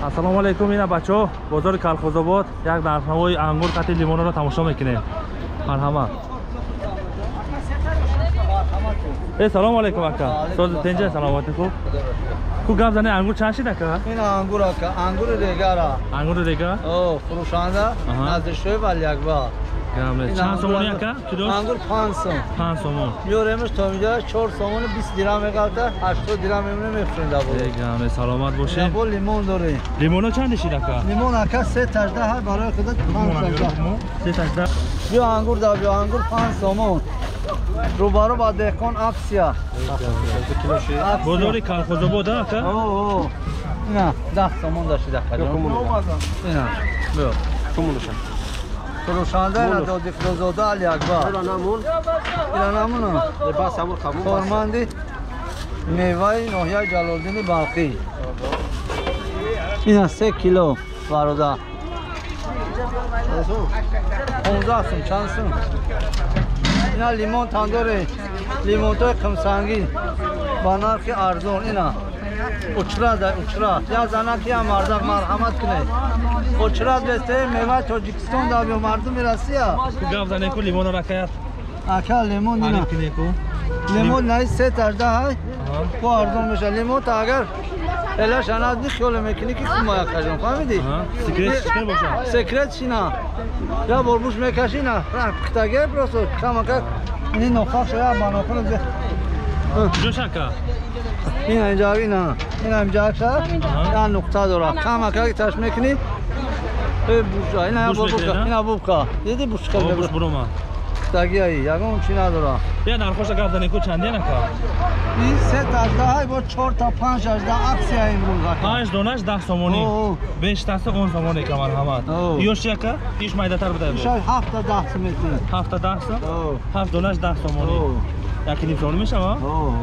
Assalomu alaykum ina bacho. Bozor Kalxozobod yak narxnavoy angur qati limonoro tamosho mekinем. Marhamat. Assalomu alaykum aka. So'z tenja salomat ku. Ku gap zane angur chand shid aka? Ina angur aka, angur regara. Angur rega? Oh, furushanda nazdeshoy val yakba. Gamle chand somoni aka? Kilo? Angur 500. 5 somon. Miyoremiz ta اینجا 4 somon 20 dirham meqalta 80 dirham میفروشند ابو. Gamle salomat boshing. ابو لیمون داره. Limono chand shid aka? لیمون aka 3 tajda har برای خودت 5 tajda. 3 tajda. بیا انگور دا بیا انگور 5 somon. روبارو با دهقان اکسیا. Bozor Kalxozobod aka? اوه. اینا 10 somon داشتید aka. اینا. بیا. Komunuşan. فروشنده اینا دو دیفروزودا علی اکبر. ایرانمون. Lebas amur kamu. خورمندی میوه ناحیه جلال‌الدین بلخی. اینا 3 کیلو برادر. 15 سوم چند سوم؟ اینا لیمون تندوری لیمون توی کمسنگی با نرخ ارزون اینا اچرا ده اچرا یا زنه که هم مردم مرحمت کنه اچرا بسته میوه تاجیکستان ده به مردم میرسی ها Ku gap zane ku limono rakayat. اکا لیمون اینا Alip kine ku. لیمون نه 3 تجده های کو ارزون میشه لیمون تا اگر الا شناد دی خیال میکنی که کم مایا کجان فهمیدی Secret chicken boşa. سکرت چینا یا بربوش میکشی نه پختگه پروسو کما که این نخاخ شاید باناکن ده Josh aka. این اینجا اینا این اینجا شد یا نقطه داره کما که تاش میکنی بوشا اینا بوش بوشا میکنی، نه؟ اینا بوشا دیدی بوش Boş کنه buruma. پختگی ای یگون چی نداره Ya narxosh gap zane ku chandian aka? این 3 تا های با 4 تا 5 اجدا اکسی امروز 5 donash 10 somoni. اوه 5 tasi 10 somoni ka marhamat. Oh. Yosh aka? Ish maydatar budaydi. شاید 7 تا 10 میتونی 7 10 som. اوه 7 donash 10 somoni. اوه Yakini son میشه ها؟ اوه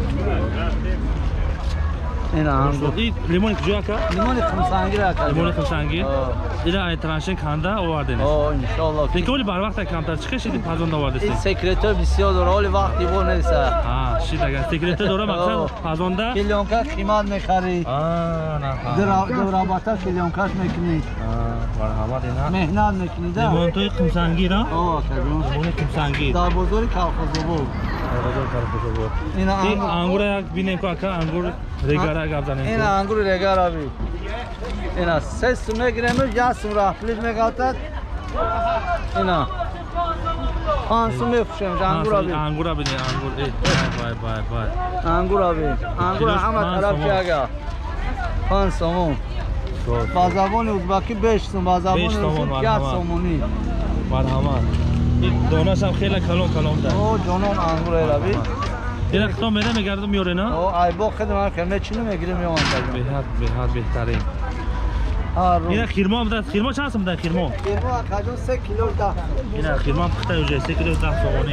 اینا هم این لیمون کجا aka? لیمون خمسنگی را کرد لیمون خشنگی. آه. اینا ای ترانشن کنده آوردین. اوه انشالله فکر بر وقت کمتر چه شدی پازون آورده این است. سکرتر بسیار داره ولی وقتی بو نیست ها شید اگر سکرت داره مقصد پازونده. کلیونکا قیمت میخری نه. دو رابطه کلیونکاش میکنی مرحبا اینا. مهنت میکنی ده لیمون توی خمسنگی را. اوه کجون لیمون خمسنگی. در بزرگ کلخوزو بود اینا این انگور انگور یک بینیم که اکا انگور ریگاره گاب زنیم. اینا انگور رگار آبی اینا 3 سوم میگیرم یا سوم را پلیج میگاتد اینا 5 سوم میفروشم انگور آبی انگور بینی انگور ای بای انگور آبی انگور همه طرف چیگه 5 سومون با زبان ازبکی 5 سوم با زبان بیش سومون، ازبکی 1 مرحبا. سومونی مرحبا. این دانش هم خیلی کلون ده. او جانان انگور آبی این اختام میره میگرده میاره نه؟ او ای با خدمت کنم چی نمیگیرم میوان بهت بهترین. ها رو این خیرما بده خیرما چند سم ده خیرما؟ خیرما کجون 3 کیلو ده این خیرما پخته اوجه 3 کیلو 10 سومانی.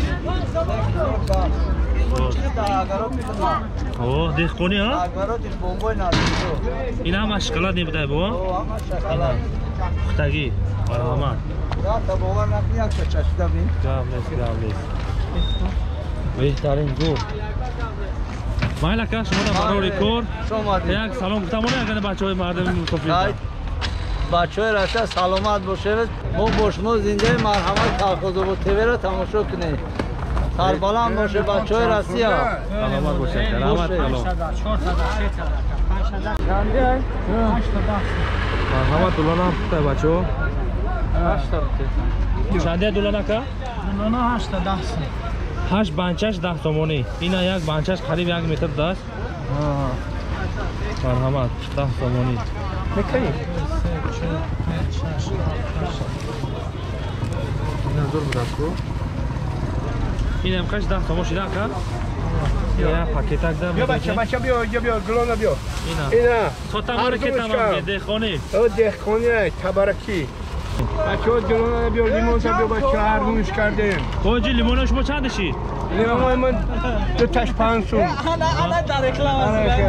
اوه دیخ کنی ها؟ اگرات بمبای نداشت این هم اشکالات نمیده بوا؟ او همه شکلات پختگی. مرحبا. دا تا باور نکنی یک چشیده بین گابلیس. بهترین گور. مایل اکا شما در برای کور. شما دید یک سلام گفتم اگر بچه های مردم متفید. بچه های راسته سلامت باشه ما باشما زنده مرحمت کلخوزو بود تیوی را تماشا کنید سربلند باشه بچه های راستی ها سلامت باشه. سلامت سلام. چندی های؟ مرحبا دولان هم پخته بچه ها. 8 چنده دولان اکا؟ تا 8 تا 10 سن 8 بانچش 10 تومانی. اینا یک بانچش قریب 1 متر دست. مرحمت 10 تومانی. میکنی؟ نظر بدست کو. این هم کش 10 تومان شده اکا؟ یا پاکتک ده. بیا بچه بیا گلونا بیا. اینا. سوتا مرکت هم دهخانی. او دهخانی تبارکی. بچه ها گلونا بیا لیمون بیا بچه ها ارزونش کردیم. کوچی لیمونش با چند شید؟ لیمون من 2 تاش 5 سوم. انا در رکلام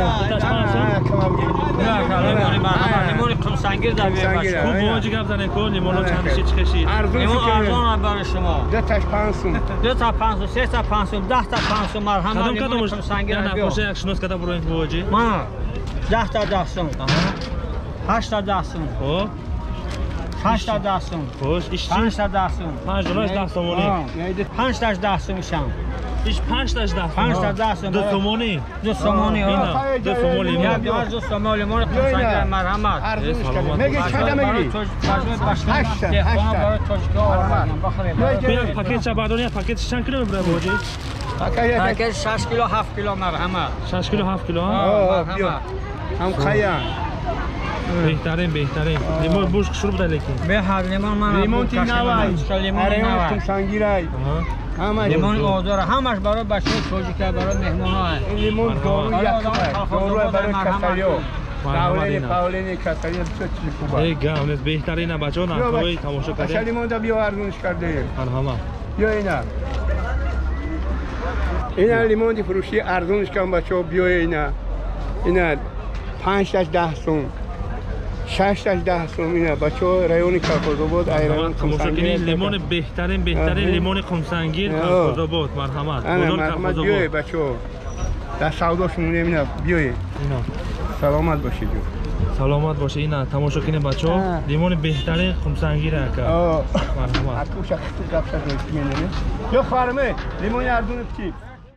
لیمون خمسنگی در بیار خوب بوجی گپ زنه کو لیمونو چند شید چکشید؟ لیمون ارزون برای شما 2 تاش 5 سوم. 2 تا 5 سوم 3 تا 5 سوم 10 تا 5 سوم مرهم لیمون خمسنگی یا در بیار نقاشه یک شنوس کتا برو این بوجی. ما 10 تا 10 سوم 18 سوم خب 18 سوم خوش ایش چی؟ 5 سوم 5 دلار 10 تومانی 5 تا 10 سومشم ایش 5 تا 10 5 تا 10 سوم 2 تومانی 2 سومانی اینا 2 تومان یا لیمون بیار 2 سوم لیمون خمسانگر مرحمت ارزونش سلامت کردم. میگه باش. چند میگیری؟ هشتا برای توشکا آوردم بیا پاکت چه برداری پاکت چند کیلو میبره بوجی پاکت 6 کیلو 7 کیلو مرحمت 6 کیلو 7 کیلو ها بیا هم خیام بهترین لیمون بوش شروع بده لیکن به هر لیمون من لیمون تی نوای لیمون ارهون نوای کمسانگیرای همه لیمون آداره همش برای بچه توجیکه برای مهمون ها لیمون دارو یکمه دارو برای کسریو پاولینی کسریو چه چیزی خوبه ای گام نس بهترین بچه‌ها ناموی تماشا اصلا کرده لیمون دا بیا ارزونش کرده مرحبا بیا اینا لیمون دی فروشی ارزونش کن بچه‌ها بیا اینا 5 تا 10 سوم 6 تا 10 سوم اینا بچه‌ها رایون کاکوزآباد ایران تماشا کنید لیمون بهترین لیمون خمسانگیر کاکوزآباد مرحمت بزرگ مرحمت بیای بچه‌ها در سوداشون اینا بیای اینا سلامت باشید جو سلامت باشه اینا تماشا کنید بچه‌ها لیمون بهترین خمسانگیر اکا مرحبا اکو شخص تو گپ شد می‌بینی یا خارمه لیمون ارزون چی